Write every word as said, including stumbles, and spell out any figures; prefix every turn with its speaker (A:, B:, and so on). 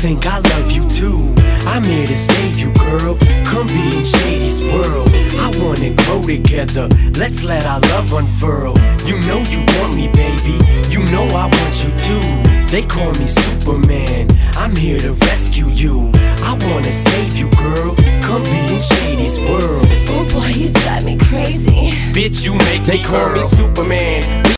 A: think I love you too. I'm here to save you, girl. Come be in Shady's world. I wanna grow together. Let's let our love unfurl. You know you want me, baby. You know I want you too. They call me Superman. I'm here to rescue you. I wanna save you, girl. Come be in Shady's world.
B: Oh boy, you drive me crazy.
A: Bitch, you make they me call girl. me Superman.